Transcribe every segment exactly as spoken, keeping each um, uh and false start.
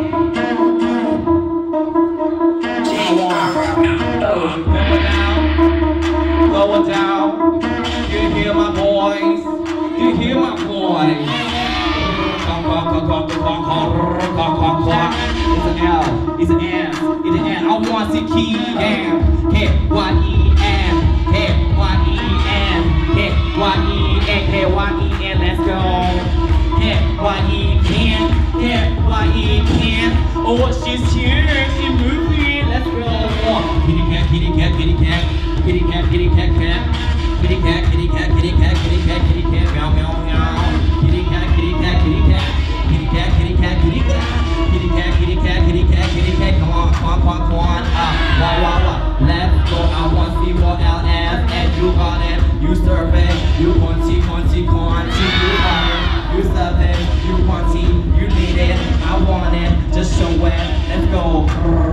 Going down. Do you hear my voice? Do you hear my voice? It's an L, it's an N, it's an N. I want to key down. K Y E N, K Y E N, K Y E N, K Y E N. Let's go. K Y E N, K Y E N. Oh, she's here, she's moving. Let's go. Kitty cat, kitty cat, kitty cat, kitty cat, kitty cat, cat, kitty cat, kitty cat, kitty cat, kitty cat, kitty cat, meow, meow, meow. Kitty cat, kitty cat, kitty cat, kitty cat, kitty cat, kitty cat, kitty cat, kitty cat, kitty cat, kitty cat. Come on, come on, come on, come on. Up, wah, wah, wah. Let's go. I want C four L F, and you got it. You serve it. You quanti, quanti, quanti. You got it. You serve it. You quanti. You need it. I want it. Just show it. Let's go.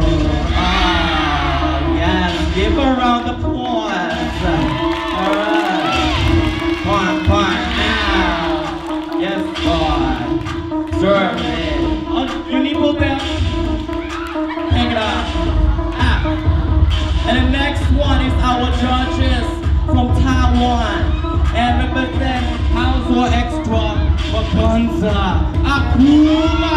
Ah, yes. Give a round of applause. All right. Point, point now. Yes, boy. Serve it. Oh, you need pull back. Hang it up. Ah. And the next one is our judges from Taiwan. And represent House Extra Vacanza Akuma.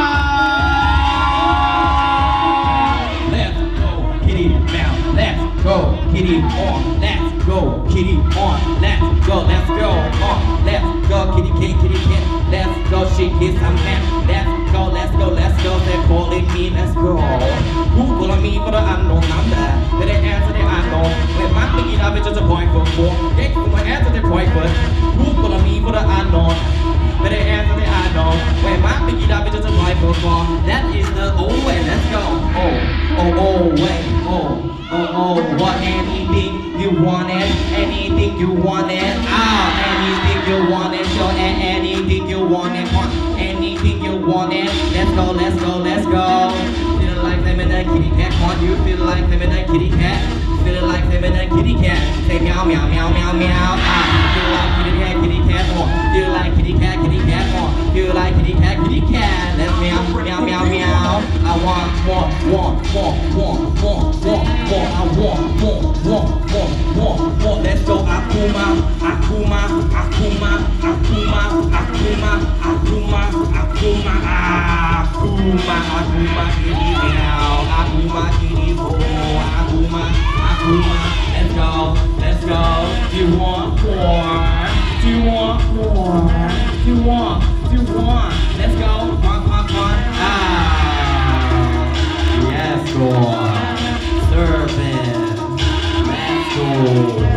Let's go, kitty now. Let's go, kitty on. Let's go, kitty on. Let's go, let's go on. Let's go, kitty cat, kitty cat. Let's go, she kiss some man. Let's go, let's go, let's go. They're calling me, let's go. Who calling me for the unknown number? They didn't answer the unknown. When my thinking of it just a point for four. They come and answer the point for. Who calling me for the unknown? They didn't answer the unknown. When my thinking of it just a point for four. That is the old way. Let's go. Oh, oh, oh, wait, oh, oh, oh. What anything you wanted? Anything you wanted? Ah, anything you wanted? Show and anything you wanted? Anything you wanted? Let's go, let's go, let's go. Feel like them in a kitty cat. Want you feel like them in a kitty cat? Feel like them in a kitty cat. Say meow, meow, meow, meow, meow. Ah, feel like kitty cat, kitty cat more. Feel like kitty cat, kitty cat more. Feel like kitty cat, kitty cat. Let's meow, meow, meow, meow. I want more, more, more, more, more, more, more. I want more, more, more, more, more. Let's go, Akuma, Akuma, Akuma, Akuma, Akuma, Akuma, Akuma, Akuma, Akuma, kitty meow, Akuma, kitty boy, Akuma, Akuma. Let's go, let's go. Do you want more? Do you want more? Do you want? Do you want? Let's go. Come on, come on, come on. Ah, yes, boy. Serve it. Let's go.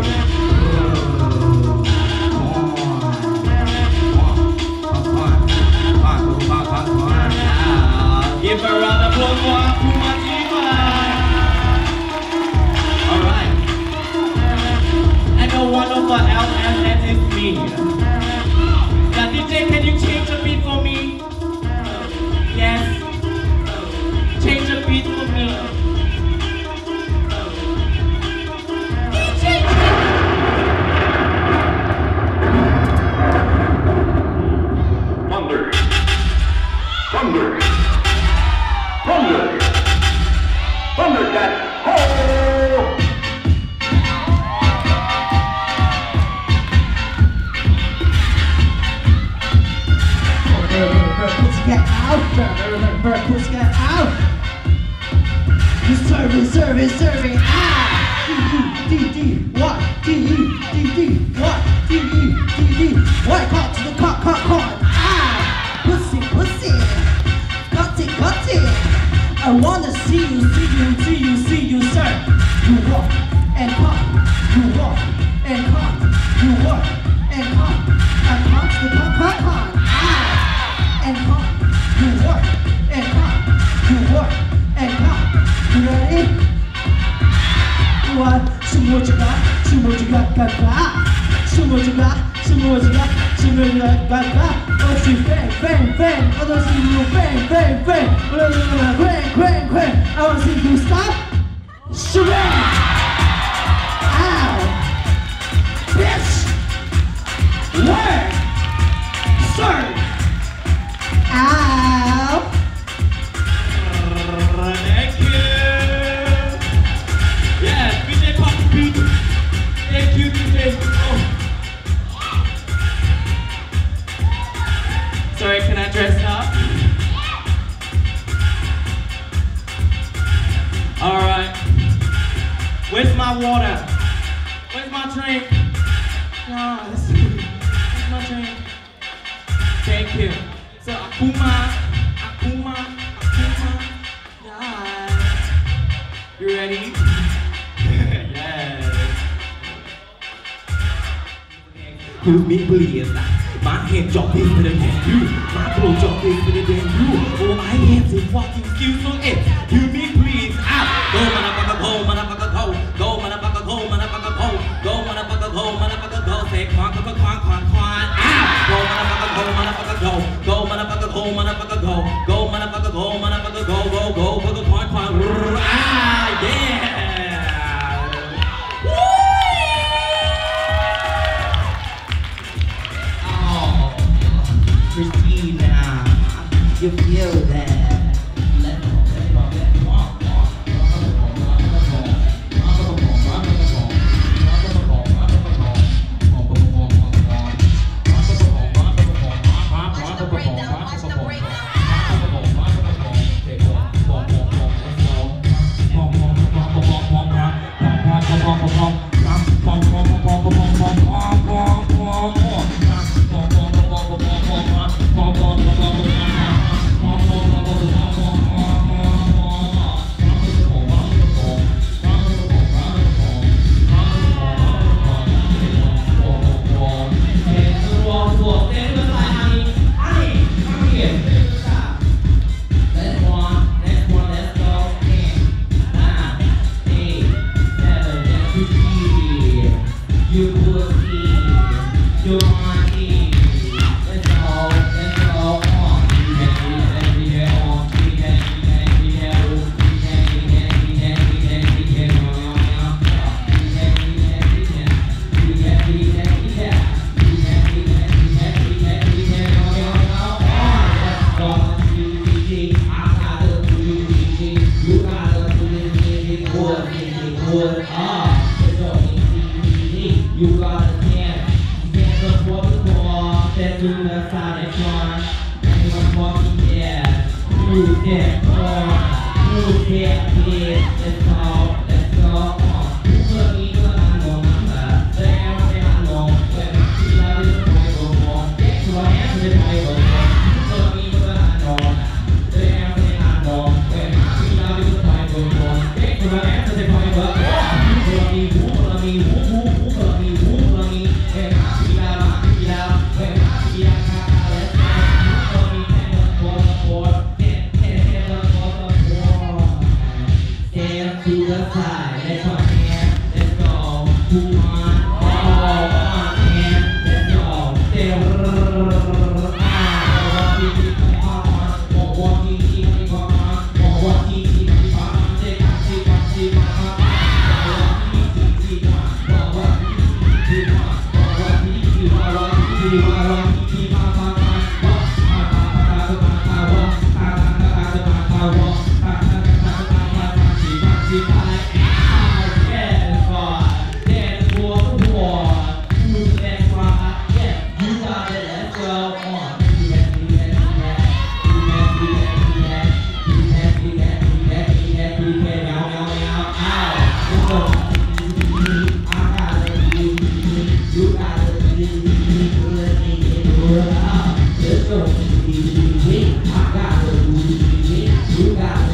Give her a round of applause for Akuma Diva. Alright. And the one of the L S S is me. Now D J, can you change the beat for me? Yes. Change the beat for me. Thunder. Thunder. Thunder! Thundercat! Ho! Pussycat out! Pussycat out! You serving, serving, serving! Ah! D D D what? D E D D what? D E D D what? Caught to the cock, cock, cock! Ah! Pussy, pussy! Cut it, cut it! I wanna see you, see you, see you, see you, sir. You walk and cock, you walk and cock, you walk and cock, and cock the cock, cock, cock. Ah! And cock, you walk and cock, you walk and cock. You ready? What? Show me what you got, show me what you got, got, got. Show me what you got, show me what you got, show me what you got, got, got. Oh, see, bang, bang, bang. I don't see you, bang, bang, bang. Bang, bang, bang. I want to see you stop. Shred. Ow. Bitch. Work. Serve. Ow. my water? Where's my drink? Yes. Where's my drink? Thank you. So Akuma, Akuma, Akuma. Yeah. You ready? Yes. Excuse me, please. My hand job is better than you. My blow job is better than you. Oh, I am the fucking excuse for it. You me please. Out. Go, motherfucker, go, motherfucker, go. Go, motherfucker, go, motherfucker, go. Go, motherfucker, go, motherfucker, go. Say, quan, quan, quan, quan, quan. Out. Go, motherfucker, go, motherfucker, go. Go, motherfucker, go, motherfucker, go. Go, motherfucker, go, motherfucker, go, go, go, go, go, quan, quan. Ah, yeah. Christina, you feel that? Let's go, let's go, let's go. You gotta dance, dance up for the ball, then do the sonic one. Anyone walking there, move that car, move that kid, let's go, let's go on. Put me to the number, the air that I know, when my feet are in the Bible, get to a hand in the Bible. Put me to the number, the air that I know, when my feet are in the Bible, get to a hand in the Bible. Put me, put me, put me. You got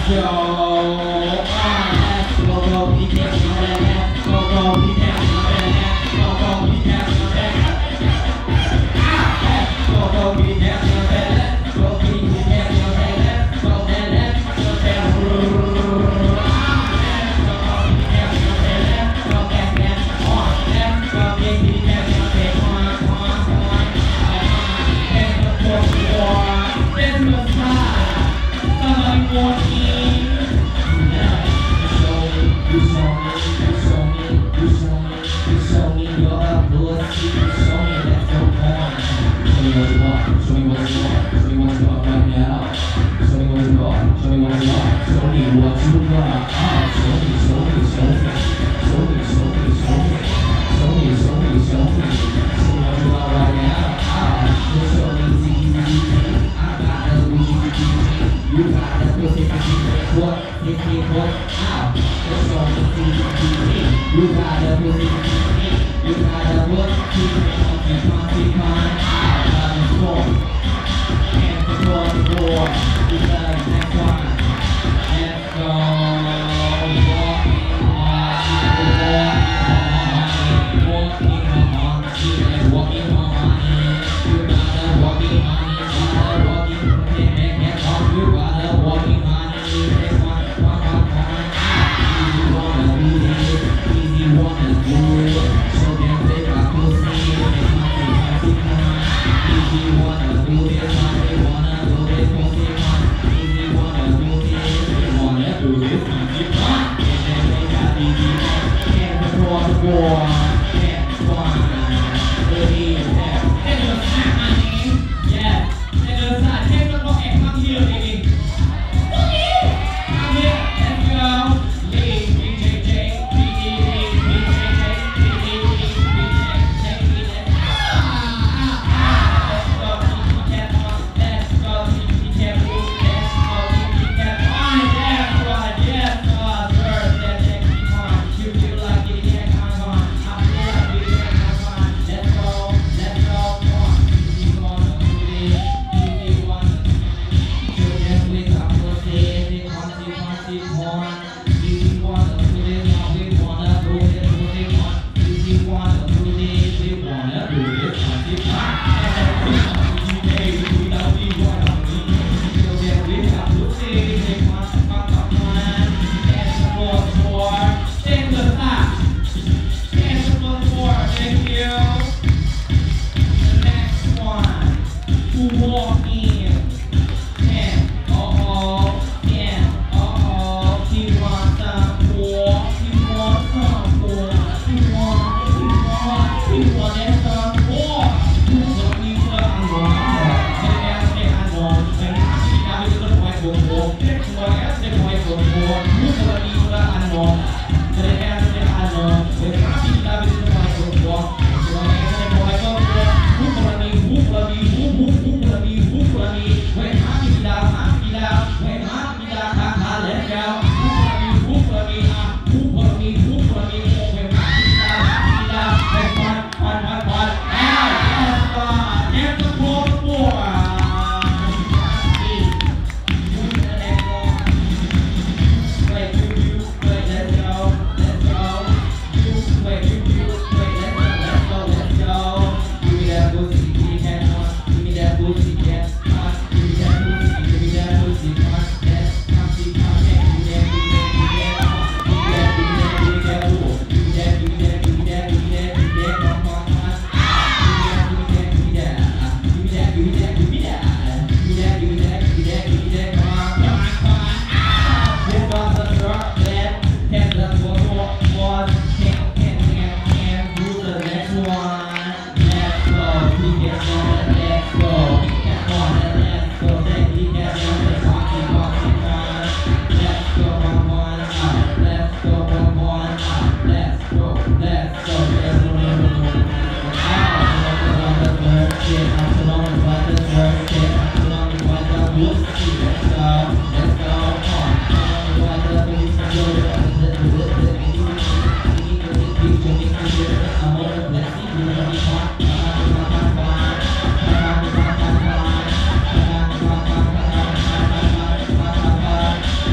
let's go. Let's go, go, we can go, let's go, go, we can go, let's go, go, we can go, let's go, go, we can go, let's go, we can go, let's go, let's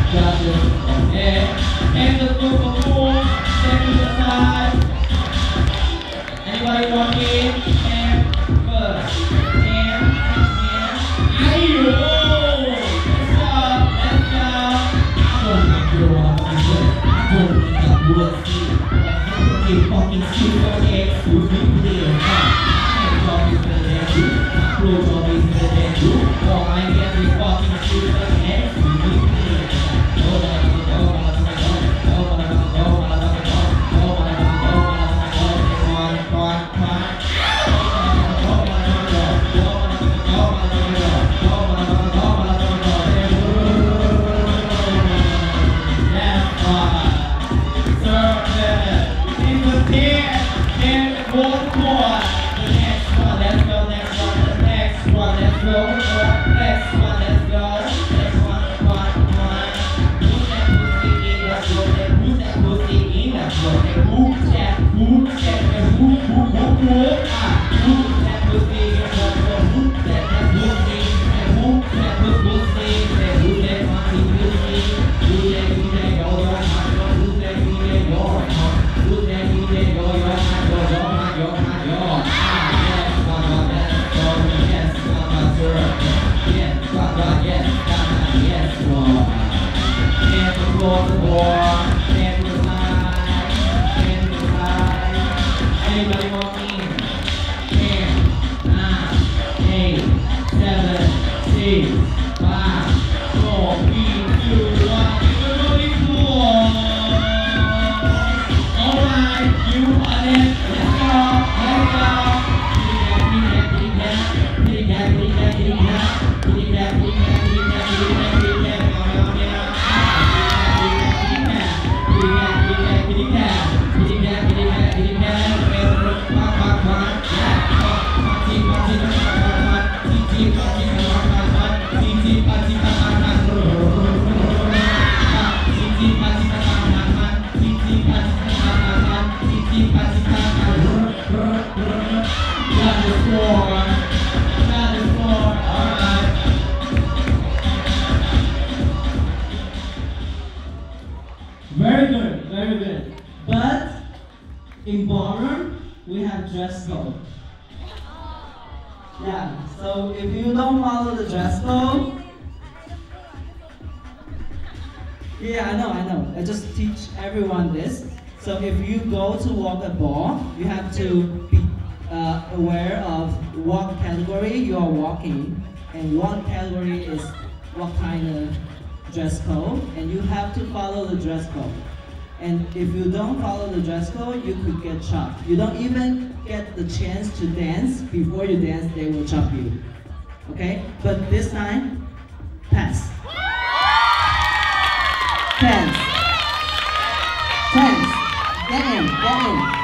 Got this. And, and the group of four, step to the side. Anybody walking? And first. And, and, ayo! Let's go, let's go. I don't think you're what I'm saying. I don't think that would see. You fucking see your ex, you be clear. My job is better than you. My flow job is better than you. All I get is fucking see your ex, you be clear. Oh, my God, oh, my God, oh, my God, oh, my God, oh, my God, oh, my God, oh, my God, oh, my God. Very good, very good. But in ballroom, we have dress code. Yeah, so if you don't follow the dress code, yeah, I know, I know. I just teach everyone this. So if you go to walk a ball, you have to be uh, aware of what category you are walking, and what category is what kind of dress code, and you have to follow the dress code. And if you don't follow the dress code, you could get chopped. You don't even get the chance to dance. Before you dance, they will chop you. Okay? But this time, pass. Dance. Dance. Get in, get in.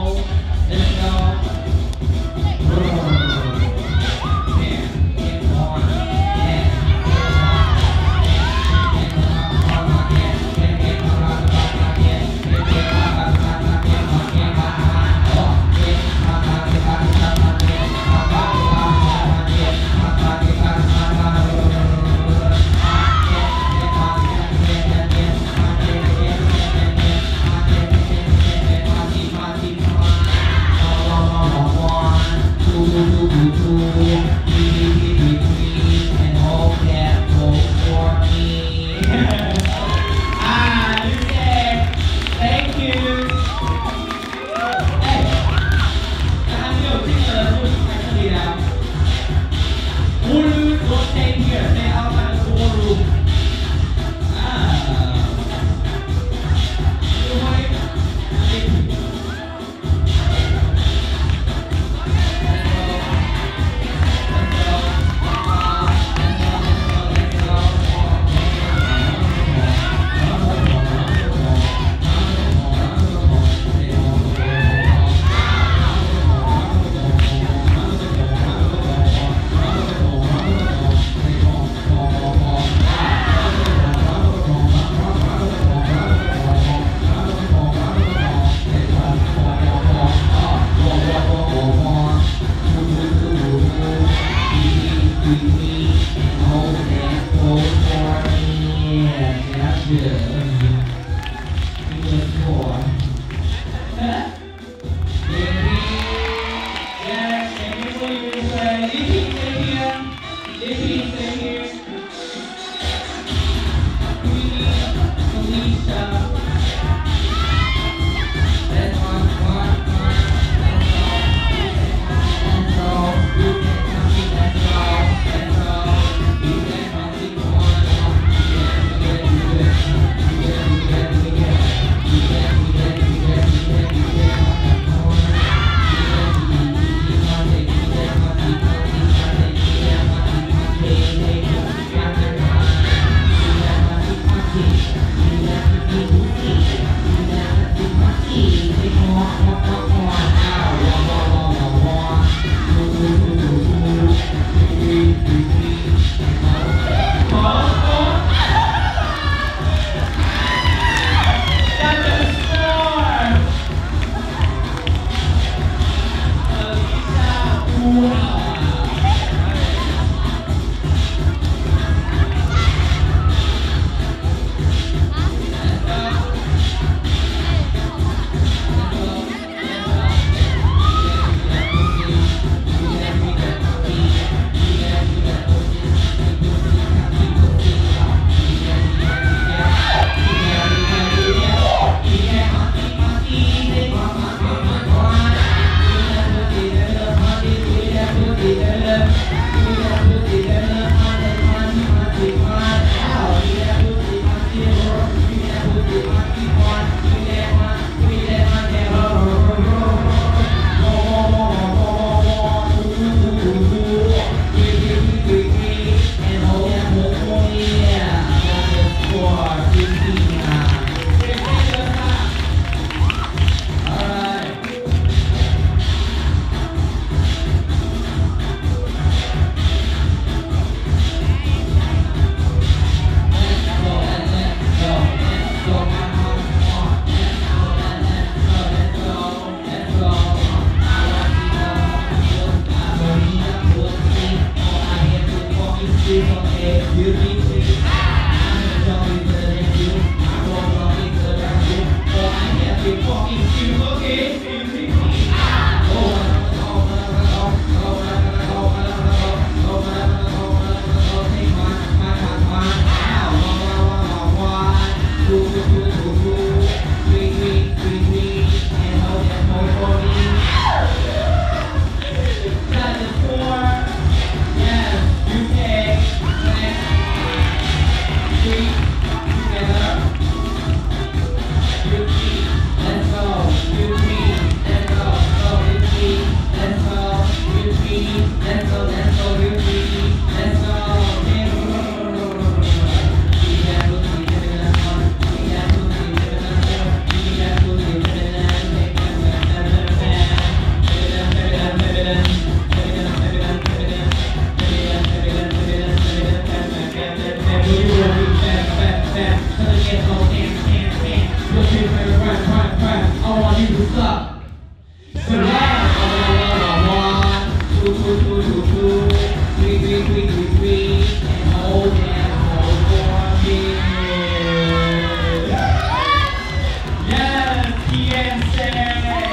Let's go. What's up? So last, one, two, two, two, two, two, three, three, three, three, three, and hold and hold for me. Yes, Beyonce.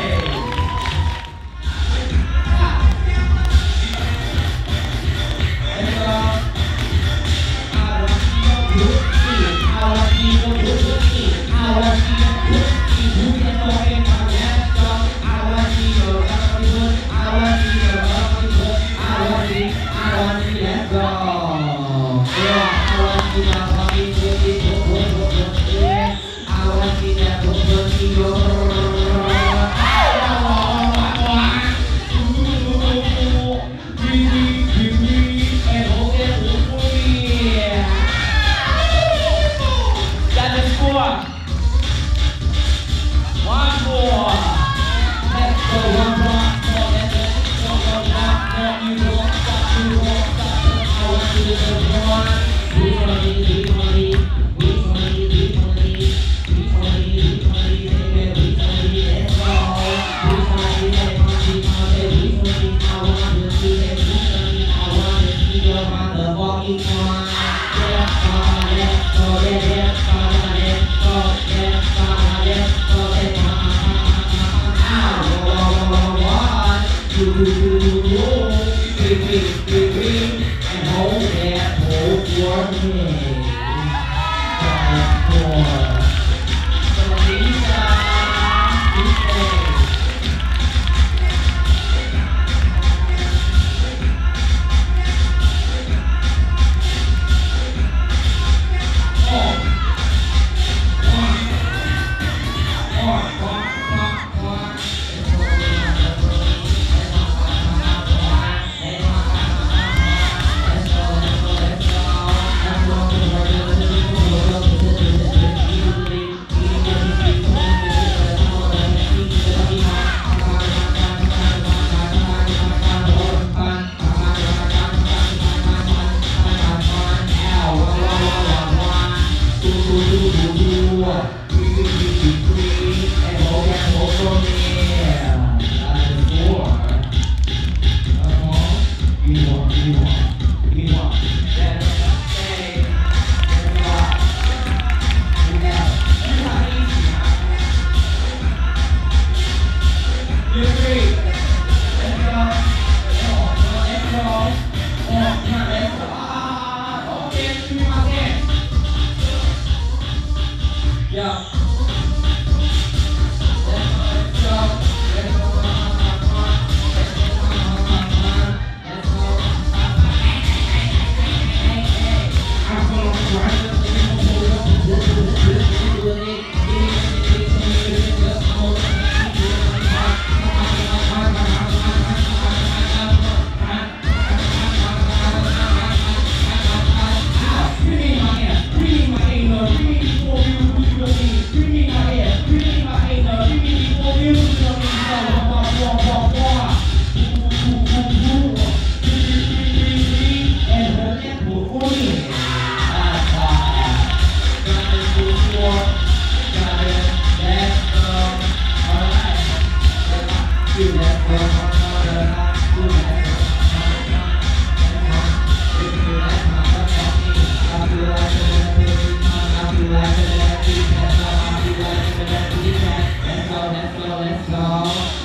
Let's go. I want to see your good. I want to see your good. I want to see your good. Who can go in my laptop? I want to see your good. I want to see your good. I want to see, I want to see, let's go. Yeah, I want to see my body, baby, go, go, go, go, yeah. I want to see that, go, go, see your one more. Let's go, one more. Let's go, one more. You don't stop, you won't stop. I want you to go on. We money, we money, we money, we money, we money, we money, we money, let's go. We money, let money, money, we money. I want to see that, we money. I want to see your motherfucking one. Let's go, let's go, let's go, let's go, let's go, let's go, let's go. Do, do, do, do, do, three, three, three, three, and hold that, hold your head. Five, four. So Lisa, Lisa. Oh. One, one, one, one, one. Yeah. Let's go, let's go, let's go.